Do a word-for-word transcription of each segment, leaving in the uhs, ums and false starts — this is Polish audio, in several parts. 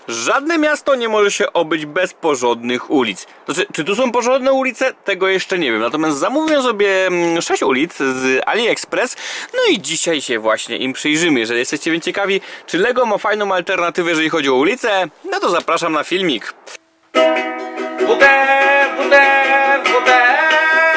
Żadne miasto nie może się obyć bez porządnych ulic. Znaczy, czy tu są porządne ulice? Tego jeszcze nie wiem. Natomiast zamówiłem sobie sześć ulic z AliExpress. No i dzisiaj się właśnie im przyjrzymy. Jeżeli jesteście więc ciekawi, czy Lego ma fajną alternatywę, jeżeli chodzi o ulicę, no to zapraszam na filmik. W T F, W T F, W T F.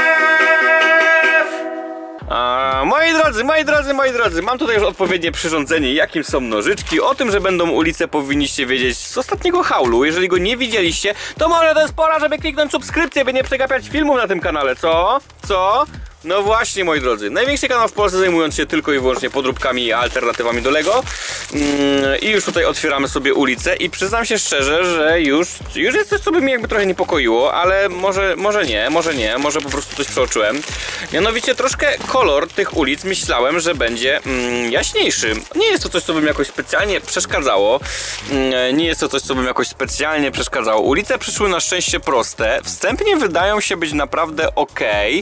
A, moi drodzy, moi drodzy, moi drodzy, mam tutaj już odpowiednie przyrządzenie, jakim są nożyczki. O tym, że będą ulice, powinniście wiedzieć z ostatniego haulu. Jeżeli go nie widzieliście, to może to jest pora, żeby kliknąć subskrypcję, by nie przegapiać filmów na tym kanale, co? Co? No właśnie, moi drodzy, największy kanał w Polsce zajmujący się tylko i wyłącznie podróbkami i alternatywami do Lego. mm, I już tutaj otwieramy sobie ulicę i przyznam się szczerze, że już, już jest coś, co by mnie jakby trochę niepokoiło, ale może, może nie, może nie, może po prostu coś przeoczyłem. Mianowicie troszkę kolor tych ulic myślałem, że będzie mm, jaśniejszy. Nie jest to coś, co by mi jakoś specjalnie przeszkadzało. mm, Nie jest to coś, co by mi jakoś specjalnie przeszkadzało. Ulice przyszły na szczęście proste. Wstępnie wydają się być naprawdę ok.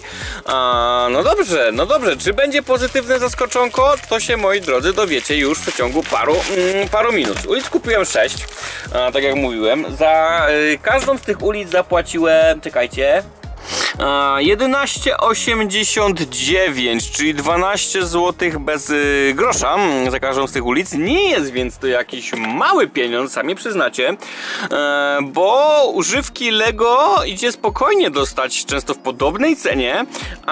No dobrze, no dobrze, czy będzie pozytywne zaskoczonko? To się, moi drodzy, dowiecie już w przeciągu paru, mm, paru minut. Ulic kupiłem sześć, a, tak jak mówiłem. Za y, każdą z tych ulic zapłaciłem, czekajcie, jedenaście osiemdziesiąt dziewięć, czyli dwanaście złotych bez y, grosza za każdą z tych ulic. Nie jest więc to jakiś mały pieniądz, sami przyznacie, e, bo używki Lego idzie spokojnie dostać, często w podobnej cenie,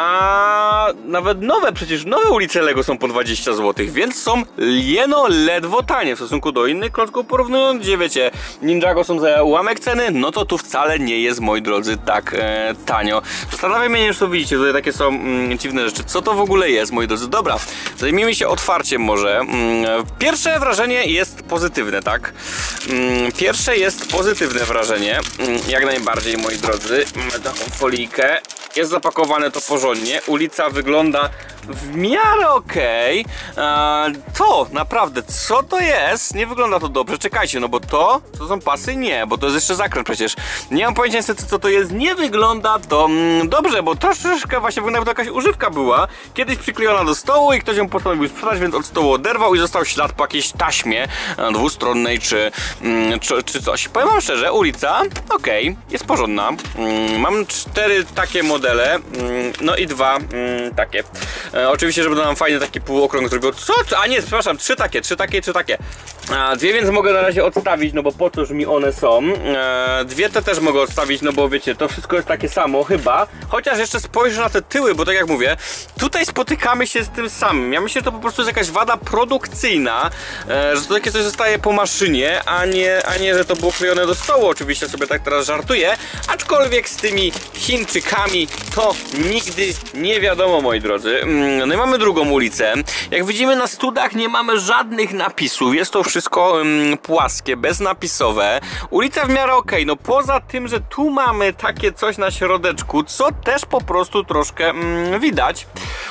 a nawet nowe, przecież nowe ulice Lego są po dwadzieścia złotych, więc są jeno ledwo tanie w stosunku do innych klocków, porównując, gdzie wiecie, Ninjago są za ułamek ceny, no to tu wcale nie jest, moi drodzy, tak e, tanio. Zastanawia mnie, że to widzicie, tutaj takie są mm, dziwne rzeczy. Co to w ogóle jest, moi drodzy? Dobra, zajmijmy się otwarciem może. Mm, pierwsze wrażenie jest pozytywne, tak? Mm, pierwsze jest pozytywne wrażenie, mm, jak najbardziej, moi drodzy. Mamy taką folijkę. Jest zapakowane to porządnie. Ulica wygląda w miarę okej. Okay. To, naprawdę, co to jest? Nie wygląda to dobrze. Czekajcie, no bo to, to są pasy? Nie, bo to jest jeszcze zakręt przecież. Nie mam pojęcia niestety, co to jest. Nie wygląda to mm, dobrze, bo troszeczkę właśnie wygląda, jakby to jakaś używka była. Kiedyś przyklejona do stołu i ktoś ją postanowił sprzedać, więc od stołu oderwał i został ślad po jakiejś taśmie dwustronnej czy, mm, czy, czy coś. Powiem wam szczerze, ulica, okej, okay, jest porządna. Mm, mam cztery takie modele, mm, no i dwa mm, takie. E, oczywiście, żeby nam fajny taki półokrąg zrobił. Co? A nie, przepraszam, trzy takie, trzy takie, trzy takie. A, dwie więc mogę na razie odstawić, no bo po cóż mi one są. E, dwie te też mogę odstawić, no bo wiecie, to wszystko jest takie samo, chyba. Chociaż jeszcze spojrzę na te tyły, bo tak jak mówię, tutaj spotykamy się z tym samym. Ja myślę, że to po prostu jest jakaś wada produkcyjna, e, że to takie coś zostaje po maszynie, a nie, a nie, że to było klejone do stołu. Oczywiście sobie tak teraz żartuję, aczkolwiek z tymi Chińczykami to nigdy nie wiadomo, moi drodzy. No i mamy drugą ulicę. Jak widzimy na studach nie mamy żadnych napisów, jest to wszystko um, płaskie, beznapisowe. Ulica w miarę ok, no poza tym, że tu mamy takie coś na środeczku, co też po prostu troszkę um, widać.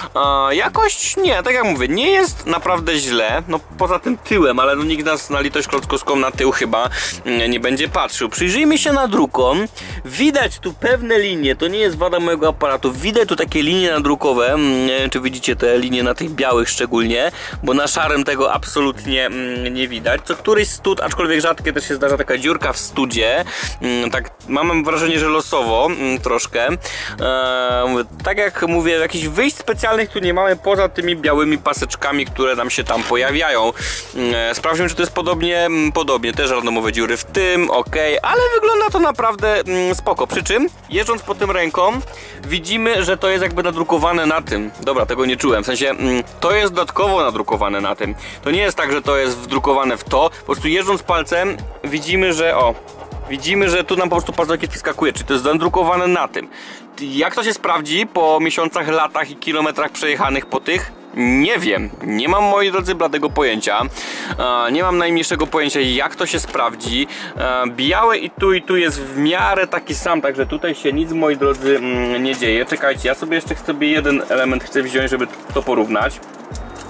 E, jakość nie, tak jak mówię, nie jest naprawdę źle, no poza tym tyłem, ale no nikt nas na litość klockowską na tył chyba nie, nie będzie patrzył. Przyjrzyjmy się nadrukom. Widać tu pewne linie, to nie jest wada mojego aparatu, widać tu takie linie nadrukowe. Nie wiem, czy widzicie te linie na tych białych szczególnie, bo na szarym tego absolutnie mm, nie widać. Co któryś stud, aczkolwiek rzadkie też się zdarza taka dziurka w studzie. Mm, tak mam wrażenie, że losowo mm, troszkę. Eee, tak jak mówię, jakichś wyjść specjalnych tu nie mamy, poza tymi białymi paseczkami, które nam się tam pojawiają. Eee, sprawdźmy, czy to jest podobnie. Mm, podobnie, też randomowe dziury w tym, ok, ale wygląda to naprawdę mm, spoko. Przy czym, jeżdżąc po tym ręką, widzimy, że to jest jakby nadrukowane na tym. Dobra, tego nie czułem. W sensie, mm, to jest dodatkowo nadrukowane na tym. To nie jest tak, że to jest wdrukowane w to. Po prostu jeżdżąc palcem, widzimy, że o, widzimy, że tu nam po prostu paznokcie przeskakuje. Czy to jest nadrukowane na tym? Jak to się sprawdzi po miesiącach, latach i kilometrach przejechanych po tych? Nie wiem, nie mam, moi drodzy, bladego pojęcia. e, Nie mam najmniejszego pojęcia, jak to się sprawdzi. e, Białe i tu i tu jest w miarę taki sam, także tutaj się nic, moi drodzy, mm, nie dzieje. Czekajcie, ja sobie jeszcze chcę sobie jeden element chcę wziąć, żeby to porównać.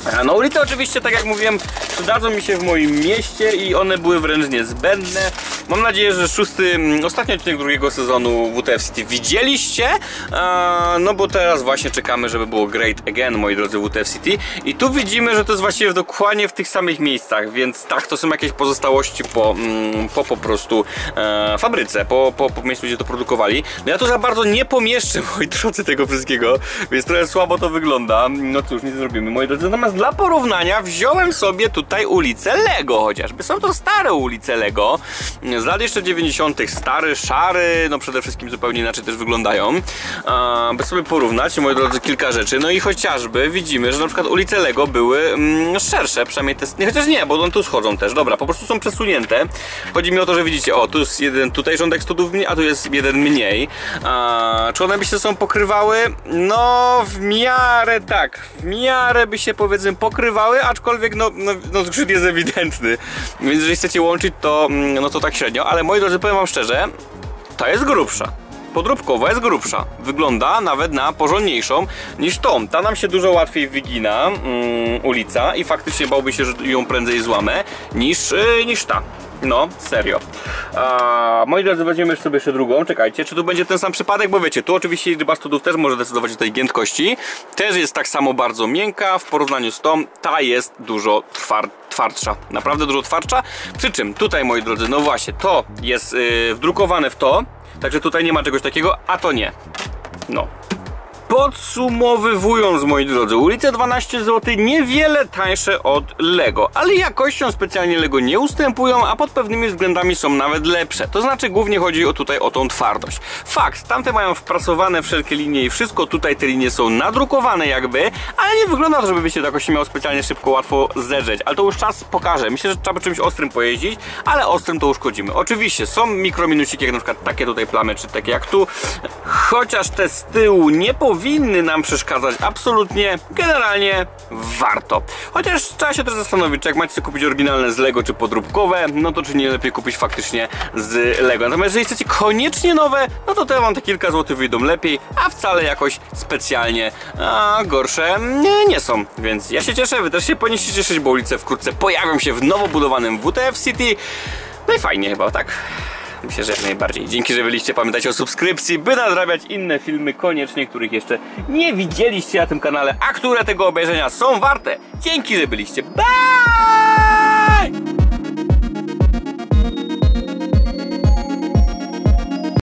No ulice oczywiście, tak jak mówiłem, przydadzą mi się w moim mieście i one były wręcz niezbędne. Mam nadzieję, że szósty, ostatni odcinek drugiego sezonu W T F City widzieliście, no bo teraz właśnie czekamy, żeby było Great Again, moi drodzy, W T F City. I tu widzimy, że to jest właściwie dokładnie w tych samych miejscach, więc tak, to są jakieś pozostałości po po, po prostu e, fabryce, po, po, po miejscu, gdzie to produkowali. No ja tu za bardzo nie pomieszczę, moi drodzy, tego wszystkiego, więc trochę słabo to wygląda. No cóż, nic nie zrobimy, moi drodzy. Natomiast dla porównania wziąłem sobie tutaj ulicę Lego chociażby. Są to stare ulice Lego z lat jeszcze dziewięćdziesiątych. Stary, szary, no przede wszystkim zupełnie inaczej też wyglądają. E, by sobie porównać, moi drodzy, kilka rzeczy. No i chociażby widzimy, że na przykład ulice Lego były mm, szersze, przynajmniej te... Nie, chociaż nie, bo one tu schodzą też. Dobra, po prostu są przesunięte. Chodzi mi o to, że widzicie, o, tu jest jeden tutaj rządek studów mniej, a tu jest jeden mniej. A, czy one by się ze sobą pokrywały? No, w miarę tak. W miarę by się, powiedzmy, pokrywały, aczkolwiek no, no, no zgrzyt jest ewidentny. Więc jeżeli chcecie łączyć, to, no to tak średnio. Ale moi drodzy, powiem wam szczerze, ta jest grubsza. Podróbkowa jest grubsza. Wygląda nawet na porządniejszą niż tą. Ta nam się dużo łatwiej wygina, mm, ulica, i faktycznie bałby się, że ją prędzej złamę, niż, yy, niż ta. No, serio. A, moi drodzy, weźmiemy sobie jeszcze drugą. Czekajcie, czy tu będzie ten sam przypadek? Bo wiecie, tu oczywiście liczba studów też może decydować o tej giętkości. Też jest tak samo bardzo miękka w porównaniu z tą. Ta jest dużo twar twardsza. Naprawdę dużo twardsza. Przy czym tutaj, moi drodzy, no właśnie, to jest yy, wdrukowane w to. Także tutaj nie ma czegoś takiego, a to nie. No. Podsumowując, moi drodzy, ulice dwanaście złotych niewiele tańsze od Lego, ale jakością specjalnie Lego nie ustępują, a pod pewnymi względami są nawet lepsze. To znaczy głównie chodzi o tutaj o tą twardość. Fakt, tamte mają wprasowane wszelkie linie i wszystko, tutaj te linie są nadrukowane jakby, ale nie wygląda to, żeby się to jakoś miało specjalnie szybko, łatwo zedrzeć, ale to już czas pokaże. Myślę, że trzeba czymś ostrym pojeździć, ale ostrym to uszkodzimy. Oczywiście są mikrominusiki, jak na przykład takie tutaj plamy, czy takie jak tu, chociaż te z tyłu nie powinny powinny nam przeszkadzać absolutnie, generalnie warto. Chociaż trzeba się też zastanowić, czy jak macie sobie kupić oryginalne z Lego, czy podróbkowe, no to czy nie lepiej kupić faktycznie z Lego. Natomiast jeżeli chcecie koniecznie nowe, no to te wam te kilka złotych wyjdą lepiej, a wcale jakoś specjalnie a, gorsze nie, nie są. Więc ja się cieszę, wy też się powinniście cieszyć, bo ulice wkrótce pojawią się w nowo budowanym W T F City. No i fajnie chyba, tak? Myślę, że jak najbardziej. Dzięki, że byliście. Pamiętajcie o subskrypcji, by nadrabiać inne filmy koniecznie, których jeszcze nie widzieliście na tym kanale, a które tego obejrzenia są warte. Dzięki, że byliście. Bye!